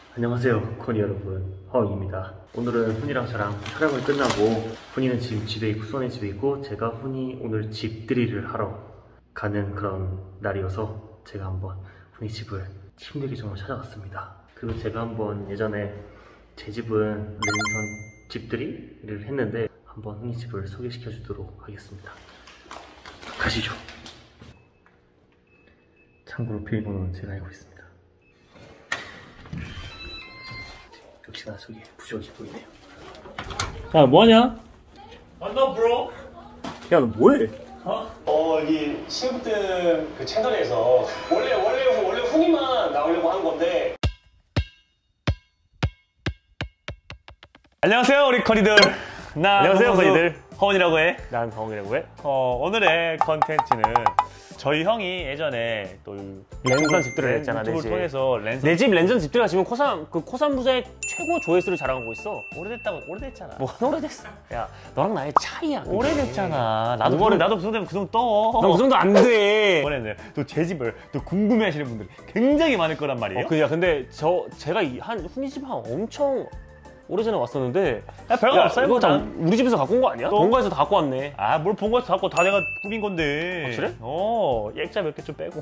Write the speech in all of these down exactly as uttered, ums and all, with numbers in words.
안녕하세요 코니 여러분, 허입니다. 오늘은 훈이랑 저랑 촬영을 끝나고 훈이는 지금 집에 있고 수원에 집에 있고 제가 훈이 오늘 집들이를 하러 가는 그런 날이어서 제가 한번 훈이 집을 힘들게 정말 찾아왔습니다. 그리고 제가 한번 예전에 제 집은 랜선 집들이를 했는데 한번 훈이 집을 소개시켜 주도록 하겠습니다. 가시죠. 참고로 비밀번호는 제가 알고 있습니다. 역시나 저기 부적이 보이네요. 야 뭐하냐? 만나 브로. 야 너 뭐해? 어? 어 이 신입들 그 채널에서 원래 원래 원래 훈이만 나오려고 하는 건데. 안녕하세요 우리 커니들. 나 안녕하세요 커니들. 허원이라고 해. 난 허웅이라고 해. 어 오늘의 컨텐츠는 저희 형이 예전에 또 랜선 집들이를 했잖아. 유튜브를 내 집. 통해서 랜선 내 집 랜선 집들이가 지금 코삼 그 코삼 부자의 최고 조회수를 자랑하고 있어. 오래됐다고 오래됐잖아. 뭐 오래됐어? 야 너랑 나의 차이야. 그게. 오래됐잖아. 나도 그거를- 그, 나도 그 정도면 그 정도 떠. 너 그 정도 안 돼. 이번에는 또 제 집을 또 궁금해하시는 분들이 굉장히 많을 거란 말이에요. 어, 그야 근데 저 제가 이, 한 훈이 집 한 엄청 오래전에 왔었는데 야, 별거 야, 없어요. 이거 다 그냥. 우리 집에서 갖고 온 거 아니야? 또? 본가에서 다 갖고 왔네. 아, 뭘 본 거에서 자꾸 다 내가 꾸민 건데. 확실해? 어, 액자 몇 개 좀 빼고.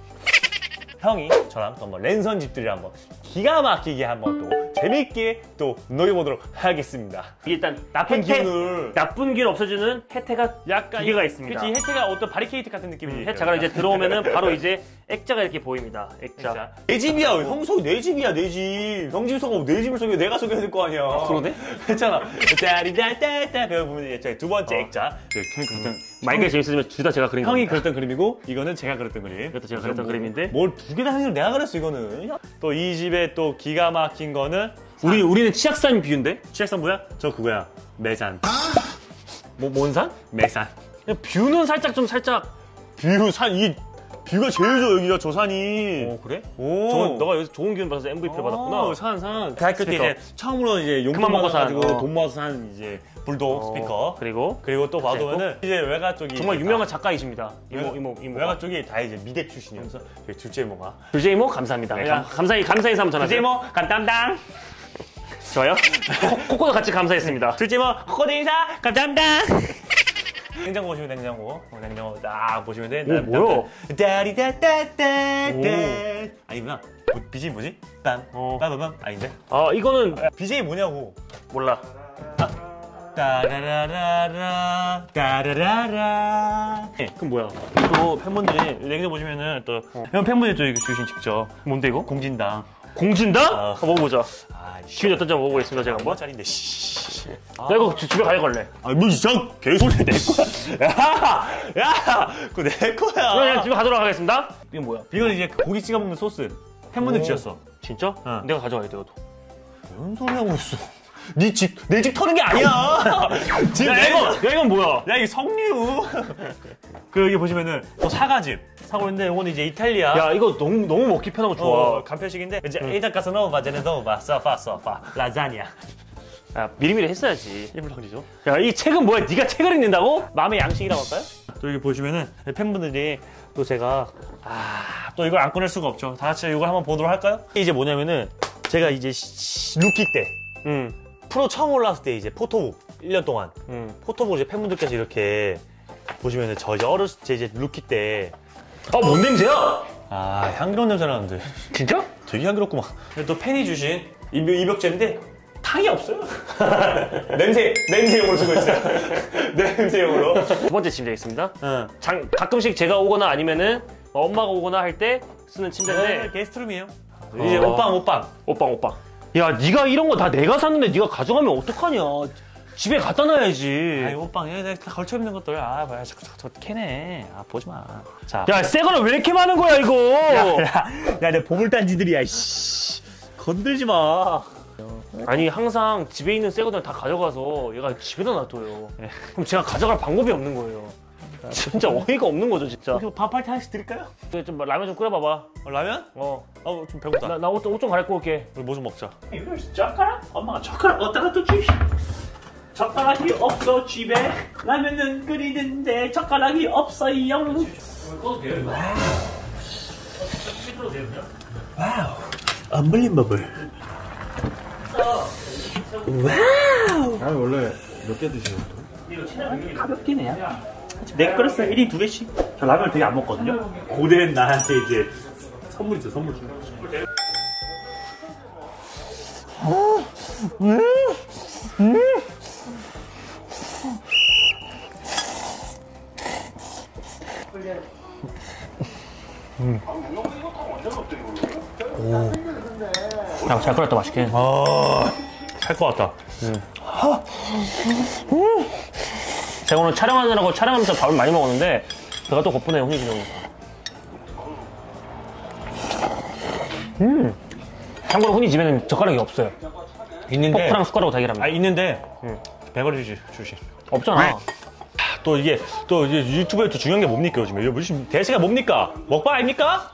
형이 저랑 또 한번 랜선 집들이를 한번 기가 막히게 한번 또 재밌게 또 녹여보도록 하겠습니다. 일단 나쁜 혜택, 기운을 나쁜 기운 없애주는 혜태가 약간 기계가 있습니다. 그치, 혜태가 어떤 바리케이트 같은 느낌이지. 혜태가 이제 들어오면은 바로 이제 액자가 이렇게 보입니다. 액자. 액자. 내 집이야. 형 소개 내 집이야. 내 집. 형 집 소개 내 집을 소개 내가 소개해야 될 거 아니야. 아, 그러네? 했잖아. 짜리다따따 그거 보면 이제 두 번째 어. 액자. 형이 그렸던 마이크가 재밌으면 둘 다 제가 그린 형이 겁니다. 그렸던 그림이고 이거는 제가 그렸던 그림. 이것도 제가 그렸던 그림인데 뭘 두 개 다 형이 내가 그렸어 이거는. 또 이 집에 또 기가 막힌 거는 우리 우리는 치악산 뷰인데? 취약산 뭐야? 저 그거야. 매산. 뭐 뭔 산? 매산. 뷰는 살짝 좀 살짝. 뷰 산 이 뷰가 제일 좋아 여기가 저 산이. 어 그래? 오. 저 너가 여기서 좋은 기운 받아서 엠브이피를 받았구나. 산, 산. 대학교 때 스피커. 이제 처음으로 이제 용돈 그만 먹고 산, 받아가지고 어. 돈 모아서 산 이제 불독 어, 스피커. 그리고 그리고 또 봐도면은 이제 외가 쪽이 정말 이제 유명한 다- 작가이십니다. 이모 이모 이모. 외가 쪽이 다 이제 미대 출신이어서 저희 둘째 이모가 둘째 이모 감사합니다. 네, 감, 감- 감사히 감사 인사 한번 전하세요. 둘째 이모 감담당. 좋아요. 코- 코코도 같이 감사했습니다. 둘째 이모 코코드 인사 감담당. 냉장고 보시면 돼, 냉장고. 어, 냉장고 딱 보시면 돼. 오, 뭐야? 따리따따따따. 오. 아니구나. 뭐, 비제이 뭐지? 빰. 어. 빰빰빰. 아닌데? 아 이거는 비제이 뭐냐고. 몰라. 따라라라라 따라라라. 그럼 뭐야? 또 팬분들이 냉장고 보시면은 또 형 팬분들이 또 이거 주신 직접 뭔데 이거? 공진당. 공진당? 어. 한번 먹어보자. 아, 기분이 어떤지 한번 먹어보겠습니다. 제가 한번. 짜린데. 씨. 나 이거 주- 집에 가져갈래. 아, 뭐 이상 개소리 내 거야. 야, 야, 그거 내 그럼 거야. 그냥 집에 가도록 하겠습니다. 이게 뭐야? 이건 이제 고기 찍어 먹는 소스. 팬분들 오. 지었어. 진짜? 응. 내가 가져가야 돼, 이것도. 뭔 소리 하고 있어? 네 집, 내 집 터는 게 아니야. 지금 야, 내 이거, 야, 이건 뭐야? 야, 이게 석류. 그 여기 보시면은 또 사과즙 사고 있는데 이거는 이제 이탈리아. 야, 이거 너무, 너무 먹기 편하고 좋아. 어, 간편식인데 이제 일단 가서 넣어봐, 쟤네 넣어봐, 써봐, 써봐, 라자냐. 야, 미리미리 했어야지. 일물렁이죠. 야, 이 책은 뭐야? 네가 책을 읽는다고? 마음의 양식이라고 할까요? 또 여기 보시면은 팬분들이 또 제가 아 또 이걸 안 꺼낼 수가 없죠. 다 같이 이걸 한번 보도록 할까요? 이제 뭐냐면은 제가 이제 시- 루키 때 응, 프로 처음 올라왔을 때 이제 포토북 일 년 동안 응. 포토북 이제 팬분들께서 이렇게 보시면은 저 이제 어렸을 때 이제 루키 때 아, 뭔 냄새야? 아 향기로운 냄새 나는데 진짜? 되게 향기롭구만. 또 팬이 주신 이벽, 이벽제인데 탕이 없어요. 냄새 냄새용으로 쓰고 있어요. 냄새용으로. 두 번째 침대겠습니다. 응. 장, 가끔씩 제가 오거나 아니면은 엄마가 오거나 할 때 쓰는 침대인데. 네, 게스트룸이에요. 이제 어. 옷방 옷방. 오빵, 오빵. 야, 네가 이런 거 다 내가 샀는데 네가 가져가면 어떡하냐. 집에 갖다 놔야지. 아이 옷방에 내가 다 걸쳐 입는 것들. 아 뭐야 자꾸 저, 저 캐네. 아 보지 마. 자. 야, 새 거는 왜 이렇게 많은 거야, 이거? 야, 야, 내 보물단지들이야. 씨. 건들지 마. 아니, 항상 집에 있는 새 거들 다 가져가서 얘가 집에다 놔둬요. 그럼 제가 가져갈 방법이 없는 거예요. 진짜 어이가 없는 거죠, 진짜. 밥할 때 하나씩 드릴까요? 좀 라면 좀 끓여봐봐. 어, 라면? 어. 어, 좀 배고프다. 나, 나 옷 좀 갈아입고 올게. 우리 뭐 좀 먹자. 이거 젓가락? 엄마가 젓가락 어디다 뒀지? 젓가락이 없어 집에 라면은 끓이는데 젓가락이 없어요. 와우, unbelievable. 아니 원래 몇 개 드시는 거? 가볍긴 해요. 네 끓였어요. 일 인 두 개씩. 저 라면 되게 안 먹거든요. 고된 나한테 이제 선물이죠, 선물. 야, 잘 끓였다. 맛있게. 아, 살 것 같다. 제가 오늘 촬영하느라고 촬영하면서 밥을 많이 먹었는데 배가 또 고프네요, 훈이 지금. 음. 참고로 훈이 집에는 젓가락이 없어요. 있는데. 포크랑 숟가락으로 다 해결합니다. 아 있는데. 응. 배걸이 주시 주시. 없잖아. 또 이게 또 이제 유튜브에 또 중요한 게 뭡니까 요즘에? 요즘 대세가 뭡니까? 먹방 아닙니까?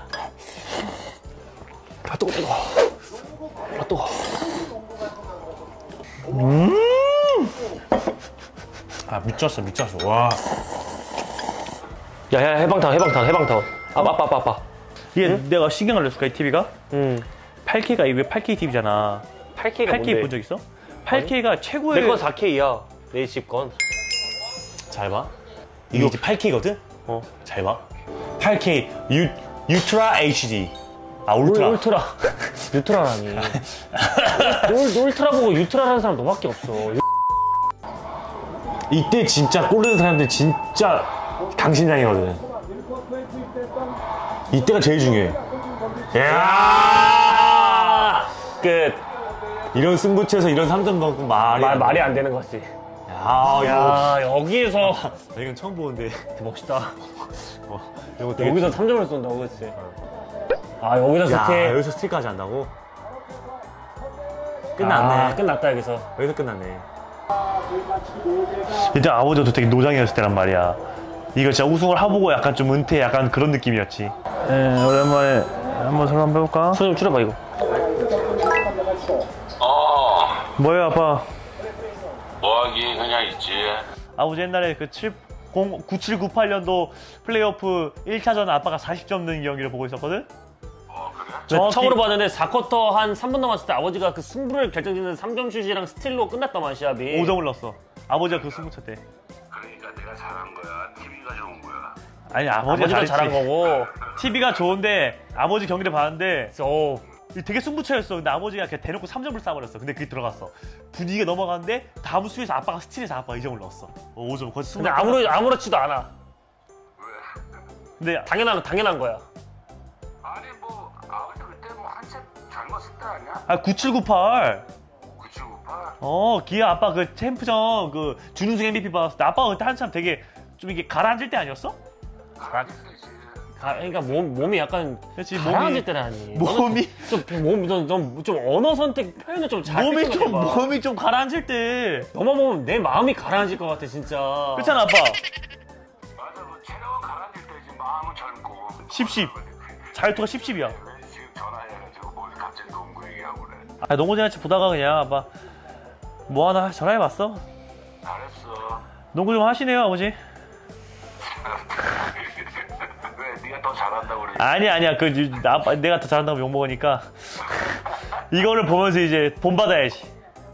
아 뜨거 뜨거. 아 뜨거. 음. 아 미쳤어 미쳤어. 와. 야야 해방타워 해방타워 해방타워. 아 아빠 아빠 아빠. 이게 응? 내가 신경을 냈을까 이 티비가? 응. 팔 케이가 이게 팔 케이 티비잖아. 팔 케이가 팔 케이 뭔데? 본 적 있어? 팔 케이가 최고의. 내 건 사 케이야. 내 집 건. 잘 봐. 이게 이제 팔 케이거든? 어. 잘 봐. 팔 케이 유 유트라 에이치디. 아 울트라. 울, 울트라. 유트라라니. 울, 울트라 보고 유트라라는 사람 너밖에 없어. 이때 진짜 꼴르는 사람들 진짜 강신장이거든. 이때가 제일 중요해. 야! 끝. 이런 승부처에서 이런 삼 점 넣고 말이 말, 말이 안 되는 거지. 야, 야, 여기에서. 나 이건 처음 보는데. 멋있다. 어, 이거 되게 여기서 삼 점을 쏜다고 그랬지. 아, 여기서 야, 스틸. 여기서 스틸까지 한다고? 끝났네. 아, 끝났다, 여기서. 여기서 끝났네. 이제 아버지도 되게 노장이었을 때란 말이야. 이거 진짜 우승을 해보고 약간 좀 은퇴 약간 그런 느낌이었지. 네, 오랜만에 한번 서로 한번 해볼까? 손 좀 줄여봐, 이거. 어, 뭐야 아빠? 뭐하기 그냥 있지. 아버지 옛날에 그 구칠구팔 년도 플레이오프 일 차전 아빠가 사십 점 넣은 경기를 보고 있었거든? 어, 그래? 정확히- 처음으로 봤는데 사 쿼터 한 삼 분 남았을 때 아버지가 그 승부를 결정짓는 삼 점 슛이랑 스틸로 끝났더만 시합이. 오 점을 넣었어. 아버지가 그 승부 쳤대. 그러니까 내가 잘한 거야. 티비가 좋은 거야. 아니 아버지가, 아버지가 잘했지. 잘한 거고. 티비가 좋은데 아버지 경기를 봤는데 오. 되게 승부처였어. 근데 아버지가 그냥 대놓고 삼 점을 쏴버렸어. 근데 그게 들어갔어. 분위기가 넘어가는데 다음 수에서 아빠가 스틸해서 아빠가 이 점을 넣었어. 오 점. 거기서 근데 승부- 아무렇, 아무렇지도 않아. 근데 당연한, 당연한 거야. 아니 뭐 아버지 그때 뭐 한참 젊었을 때 아니야? 아 구칠구팔. 구칠구팔. 어 기아 아빠 그 챔프전 그 준우승 엠브이피 받았을 때 아빠가 그때 한참 되게 좀 이게 가라앉을 때 아니었어? 가라앉았지. 가, 그러니까 몸, 몸이 약간 그렇지, 가라앉을 때라니. 몸이 좀, 몸, 좀, 좀, 좀 언어 선택 표현을 좀잘 몸이 좀 몸이 좀 가라앉을 때 너만 보면 내 마음이 가라앉을 것 같아, 진짜. 그렇잖아 아빠. 맞아, 뭐 체력은 가라앉을 때지 마음은 젊고. 십십. 자유투가 십십이야. 왜 지금 전화해가지고 뭐 갑자기 농구 얘기하고 그래. 아 농구장같이 보다가 그냥 아빠 뭐 하나 전화해봤어. 잘했어. 농구 좀 하시네요 아버지. 왜 네가 더 잘한다고 그래? 아니 아니야 그 유- 나, 아빠 내가 더 잘한다고 욕 먹으니까 이거를 보면서 이제 본 받아야지.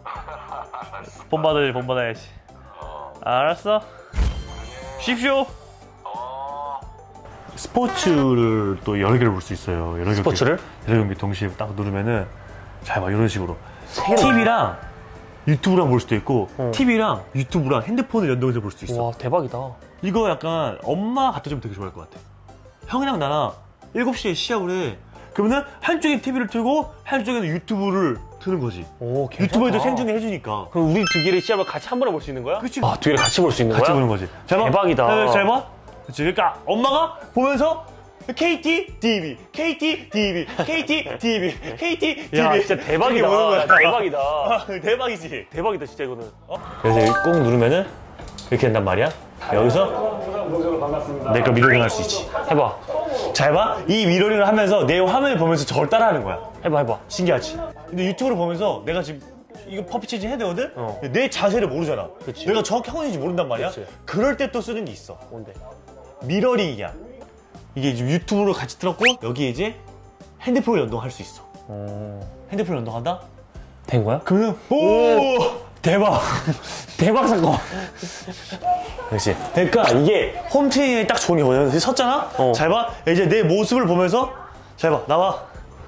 본 받아야지 본 받아야지. 알았어. 쉽쇼. 어, 스포츠를 또 여러 개를 볼 수 있어요. 여러 개 스포츠를? 여러 경기 동시에 딱 누르면은 잘 봐 이런 식으로 티비랑 유튜브랑 볼 수도 있고 어. 티비랑 유튜브랑 핸드폰을 연동해서 볼 수 있어. 와, 대박이다. 이거 약간 엄마 갖다 주면 되게 좋아할 것 같아. 형이랑 나랑 일곱 시에 시합을 해. 그러면은 한쪽에 티비를 틀고 한쪽에는 유튜브를 트는 거지. 오, 괜찮다. 유튜브에도 생중계 해주니까. 그럼 우리 두 개의 시합을 같이 한 번에 볼 수 있는 거야? 그치. 아, 두 개를 같이 볼 수 있는 같이 거야? 보는 거지. 잘 봐. 대박이다. 네, 잘 봐. 그치. 그러니까 엄마가 보면서 케이티 티비, 케이티 티비, 케이티 티비, 케이티 티비. 야, 진짜 대박이다. 이렇게 보는 거야. 대박이다. 아, 대박이지. 대박이다, 진짜 이거는. 그래서 여기 꼭 누르면은 이렇게 된단 말이야. 여기서 내 거 미러링 할 수 있지. 해봐. 잘 봐. 이 미러링을 하면서 내 화면을 보면서 저걸 따라하는 거야. 해봐, 해봐. 신기하지? 근데 유튜브를 보면서 내가 지금 이거 퍼피 체인지 해야 되거든? 어. 근데 내 자세를 모르잖아. 그치. 내가 정확히 하고 있는지 모른단 말이야. 그치. 그럴 때 또 쓰는 게 있어. 뭔데? 미러링이야. 이게 지금 유튜브로 같이 틀었고 여기에 이제 핸드폰을 연동할 수 있어. 어. 핸드폰을 연동한다? 된 거야? 그러면 오, 대박 대박 사건. 그렇지. 그러니까 이게 홈트레이닝에 딱 좋은 게 뭐냐면 섰잖아. 어. 잘 봐. 이제 내 모습을 보면서 잘 봐. 나와.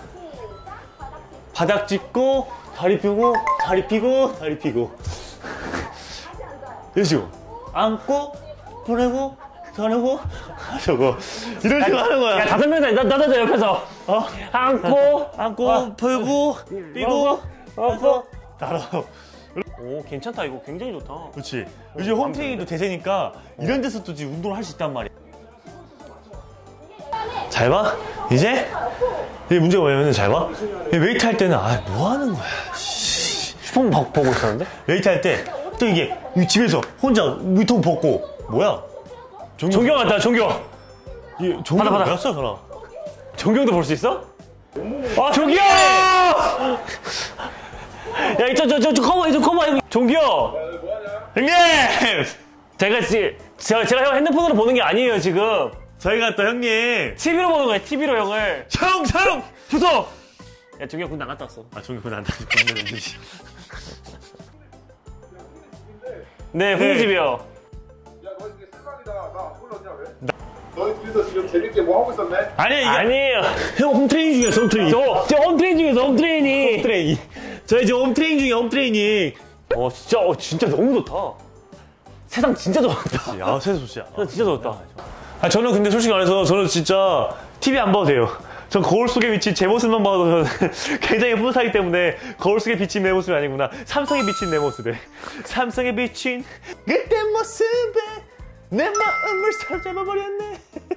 바닥 짚고 다리 펴고 다리 펴고 다리 펴고. 이런 식으로 안고 보내고 저러고 저거 이런 식으로 하는 거야. 야, 다섯 명이다. 나, 나도 옆에서 어? 안고 안고 어. 펴고 삐고 안고 따라. 오 괜찮다. 이거 굉장히 좋다. 그렇지. 요즘 홈트레이닝도 대세니까 이런 데서 또 지금 운동을 할 수 있단 말이야. 잘 봐. 이제 이게 문제가 뭐냐면 잘 봐. 웨이트 할 때는 아 뭐 하는 거야. 슈퍼맨 보고 있었는데 웨이트 할 때 또 이게 집에서 혼자 위통 벗고 뭐야? 종경 왔다. 종경. 종경 받아 받아. 왔어 전화. 종경도 볼 수 있어? 아 종경! 야 이쪽 저저 저 커버 이쪽 커버 종경. 형님. 제가 지 제가 제가 형 핸드폰으로 보는 게 아니에요 지금. 저희가 또 형님 티비로 보는 거예요. 티비로 형을. 형 형 주소. 야 종경 군대 안 갔다 왔어. 아 종경 군대 안 갔다 왔어. 네, 훈이 집이요. 야, 너 이게 실망이다. 나 안 불렀냐, 왜? 너희 둘이서 지금 재밌게 뭐 하고 있었네? 아니, 이게 아니에요. 형 홈트레이닝 중이야, 홈트레이닝. 저, 저 홈트레이닝 중이에요, 홈트레이닝. 홈트레이닝. 저희 지금 홈트레이닝 중이야, 홈트레이닝. 어, 진짜, 어, 진짜 너무 좋다. 세상 진짜 좋았다. 아, 세상 좋지. 세상 진짜 좋았다. 아, 저는 근데 솔직히 말해서 저는 진짜 티비 안 봐도 돼요. 전 거울 속에 비친 제 모습만 봐도 저는 굉장히 뿌듯하기 때문에 거울 속에 비친 내 모습이 아니구나. 삼성에 비친 내 모습에. 삼성에 비친 그때 모습에 내 마음을 사로잡아버렸네.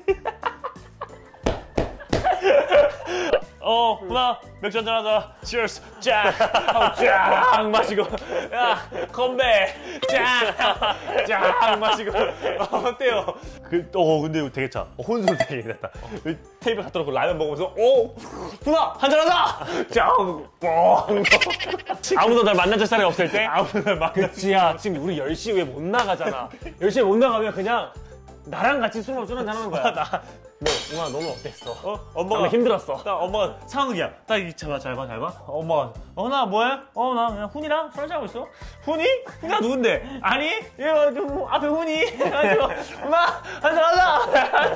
어, 훈아, 맥주 한잔 하자. Cheers. 짠. 쫙 마시고. 야, 건배. 짠. 쫙 마시고. 어, 어때요? 그, 어, 근데 되게 차. 어, 혼술 되게 괜찮다. 어. 테이블 갖다 놓고 라면 먹으면서, 오! 훈아, 한잔 하자! 짱! 뻥! 아무도 날 만나줄 사람이 없을 때? 아무도 날 만나줄 사람이. 야, 지금 우리 열 시 후에 못 나가잖아. 열 시에 못 나가면 그냥 나랑 같이 술 한잔 하는 거야. 나. 뭐, 엄마 너는 어땠어? 어? 엄마가 힘들었어. 나 엄마가 상황이야. 딱 이 잘 봐, 잘 봐, 잘 봐. 엄마가 어, 나 뭐해? 어, 나 그냥 훈이랑 술 한잔 하고 있어. 훈이? 훈이가 누군데? 아니, 얘가 좀 앞에 훈이. 해가지고 엄마 한잔 하자.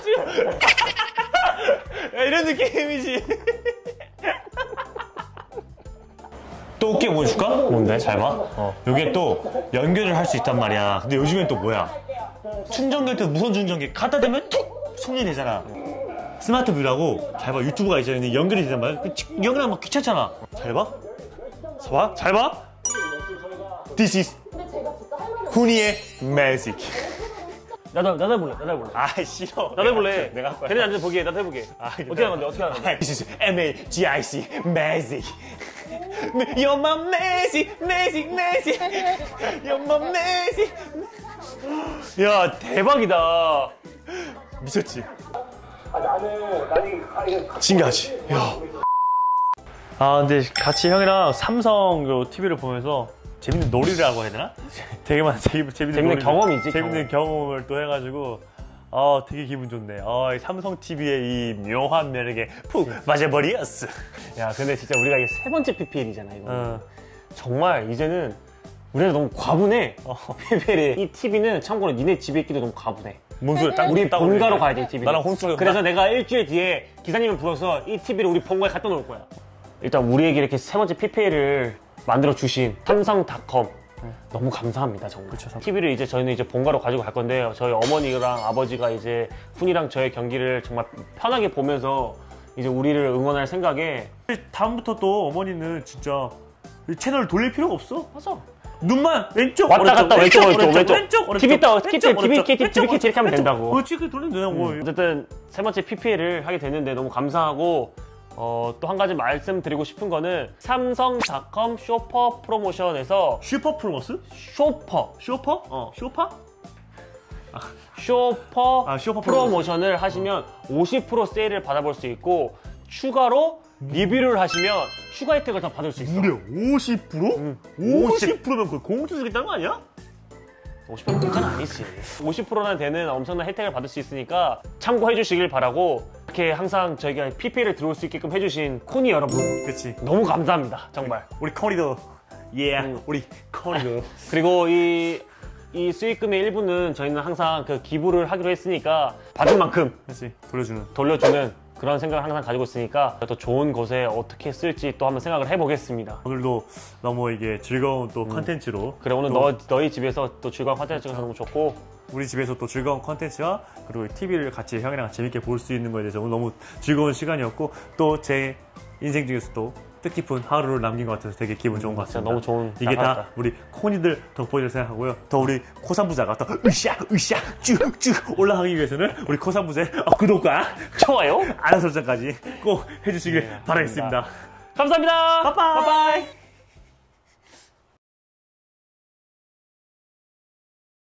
야, 이런 느낌이지. 또 웃긴 거 보여줄까? 뭔데? 잘 봐. 어. 요게 또 연결을 할 수 있단 말이야. 근데 요즘엔 또 뭐야? 충전될 때 무선 충전기 갖다 대면 툭! 충전이 되잖아. 스마트 뷰라고 잘 봐. 유튜브가 있잖아. 연결이 되단 말이야. 연결하면 막 귀찮잖아. 잘 봐. 봐. 잘 봐. This is 훈이의 매직. 나도 나도 해볼래. 나도 해볼래. 아 싫어. 나도 해볼래. 내가 할 거야. 걔네 앉아 보기에 나도 해보게. 아, 어떻게 하는 건데? 어떻게 하는 건데? This is M A G I C 매직. You're my magic, magic, magic. You're my magic. 야 대박이다. 미쳤지? 아, 나는, 나는, 신기하지? 야. 아, 근데 같이 형이랑 삼성 그 티비를 보면서 재밌는 놀이를 하고 해야 되나? 되게 많은 재밌는, 재밌는 경험이지. 재밌는 경험. 경험을 또 해가지고, 아, 되게 기분 좋네. 아, 이 삼성 티비의 이 묘한 매력에 푹 맞아버렸어. 야, 근데 진짜 우리가 이게 세 번째 피피엘이잖아, 이거. 어. 정말 이제는 우리가 너무 과분해. 어, 피피엘이. 이 티비는 참고로 니네 집에 있기도 너무 과분해. 뭔 소리야? 딱 우리 본가로 가야 돼, 이 티비는. 나랑 혼수를. 그래서 내가 일주일 뒤에 기사님을 불러서 이 티비를 우리 본가에 갖다 놓을 거야. 일단 우리에게 이렇게 세 번째 피피엘을 만들어 주신 삼성닷컴 너무 감사합니다, 정말. 그쵸, 티비를 이제 저희는 이제 본가로 가지고 갈 건데요. 저희 어머니랑 아버지가 이제 훈이랑 저의 경기를 정말 편하게 보면서 이제 우리를 응원할 생각에 다음부터 또 어머니는 진짜 채널을 돌릴 필요가 없어. 맞아. 눈만 왼쪽 왔다 갔다 왼쪽 오른쪽 왼쪽, 왼쪽 오른쪽 티비 따 왼쪽, 티비 오른쪽, 티비 왼쪽, 티비 이렇게 하면 된다고. 그렇지, 그렇게 돌리면 되냐고. 음. 어쨌든 세 번째 피피엘을 하게 됐는데 너무 감사하고 어, 또 한 가지 말씀드리고 싶은 거는 삼성닷컴 쇼퍼 프로모션에서 슈퍼 프로모스? 쇼퍼 쇼퍼? 어, 쇼파? 쇼퍼, 아, 쇼퍼 프로모션을 하시면 오십 퍼센트 세일을 받아볼 수 있고 추가로 리뷰를 하시면 추가 혜택을 더 받을 수 있어. 무려 오십 퍼센트? 응. 오십 퍼센트면 그걸 공투 쓰겠다는 거 아니야? 오십 퍼센트는 아니지. 오십 퍼센트나 되는 엄청난 혜택을 받을 수 있으니까 참고해 주시길 바라고 이렇게 항상 저희가 피피엘을 들어올 수 있게끔 해주신 코니 여러분 그치. 너무 감사합니다. 정말. 우리 코니도 예, 음. 우리 코니도. 그리고 이, 이 수익금의 일부는 저희는 항상 그 기부를 하기로 했으니까 받은 만큼 그렇지, 돌려주는. 돌려주는 그런 생각을 항상 가지고 있으니까 더 좋은 곳에 어떻게 쓸지 또 한번 생각을 해보겠습니다. 오늘도 너무 이게 즐거운 또 컨텐츠로. 그래, 오늘 또 너, 너희 집에서 또 즐거운 컨텐츠가 너무 좋고 우리 집에서 또 즐거운 컨텐츠와 그리고 티비를 같이 형이랑 재밌게 볼 수 있는 거에 대해서 오늘 너무 즐거운 시간이었고 또 제 인생 중에서도 뜻깊은 하루를 남긴 것 같아서 되게 기분 좋은 것 진짜 같습니다. 너무 좋은 이게 다 나가겠다. 우리 코니들 덕분이라고 생각하고요. 더 우리 코삼부자가 더 으쌰 으쌰 쭉쭉 올라가기 위해서는 우리 코삼부자의 구독과 좋아요. 알람 설정까지 꼭 해주시길 바라겠습니다. 감사합니다. 빠빠이. 빠빠이.